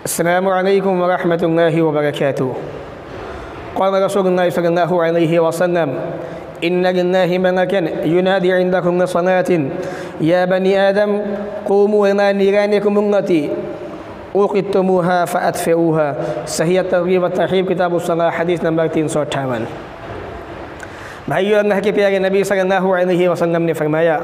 السلام علیکم ورحمۃ اللہ وبرکاتہ۔ قال رسول اللہ صلی اللہ علیہ وسلم إن لله ملكا ينادي عند كل صلاة يا بني آدم قوموا إلى نيرانكم التي أوقدتموها فأطفئوها۔ صحیح ترغیب و ترہیب کتاب الصلاة حدیث نمبر 358۔ بھائیو، اللہ کے پیارے نبی صلی اللہ علیہ وسلم نے فرمایا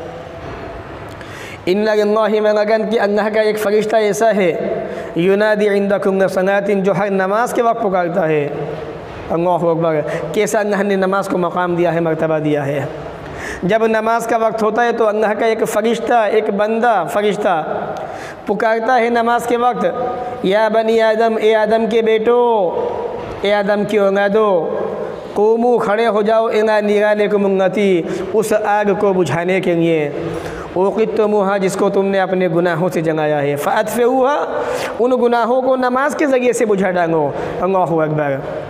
إن لله ملكا کہ اللہ کا ایک فرشتہ ایسا ہے ينادي عند كل صلاة جو ہر نماز کے وقت پکارتا ہے۔ اللہ اکبر، کیسا اللہ نے نماز کو مقام دیا ہے، مرتبہ دیا ہے۔ جب نماز کا وقت ہوتا ہے تو اللہ کا ایک فرشتہ، ایک بندہ فرشتہ پکارتا ہے نماز کے وقت، یا بنی آدم، اے آدم کے بیٹو، اے آدم کی اولادو، قومو کھڑے ہو جاؤ، الی نیرانکم التی، اس آگ کو بجھانے کے لیے، اوقدتموہا جس کو تم نے اپنے گناہوں سے جلایا ہے، فاطفئوہا ان گناہوں کو نماز کے ذریعے سے بجھا ڈالو۔ اللہ اکبر،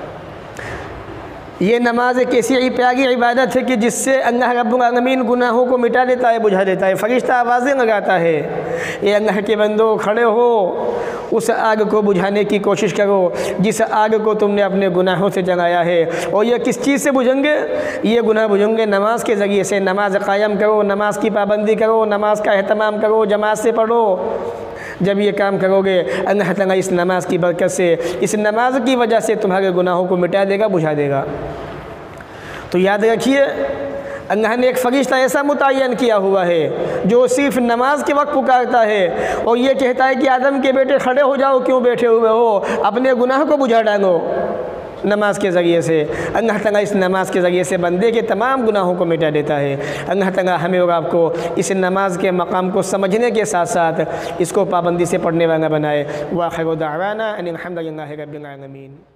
یہ نماز ایک ایسی پیاری عبادت ہے کہ جس سے اللہ رب العالمین گناہوں کو مٹا دیتا ہے، بجھا دیتا ہے۔ فرشتہ آوازیں لگاتا ہے، اے اللہ کے بندو کھڑے ہو، اس آگ کو بجھانے کی کوشش کرو جس آگ کو تم نے اپنے گناہوں سے جلایا ہے۔ اور یہ کس چیز سے بجھیں گے؟ یہ گناہ بجھیں گے نماز کے ذریعے سے۔ نماز قائم کرو، نماز کی پابندی کرو، نماز کا اہتمام کرو، جماعت سے پڑھو۔ جب یہ کام کرو گے، اللہ تعالیٰ اس نماز کی برکت سے، اس نماز کی وجہ سے تمہارے گناہوں کو مٹا دے گا، بجھا دے گا۔ تو یاد رکھیے، اللہ نے ایک فرشتہ ایسا متعین کیا ہوا ہے جو صرف نماز کے وقت پکارتا ہے اور یہ کہتا ہے کہ آدم کے بیٹے کھڑے ہو جاؤ، کیوں بیٹھے ہوئے ہو، اپنے گناہ کو بجھا ڈالو نماز کے ذریعے سے۔ اللہ تعالیٰ اس نماز کے ذریعے سے بندے کے تمام گناہوں کو مٹا دیتا ہے۔ اللہ تعالیٰ ہمیں اور آپ کو اس نماز کے مقام کو سمجھنے کے ساتھ ساتھ اس کو پابندی سے پڑھنے والا بنائے۔ وآخر دعوانا ان الحمد للہ رب العالمین۔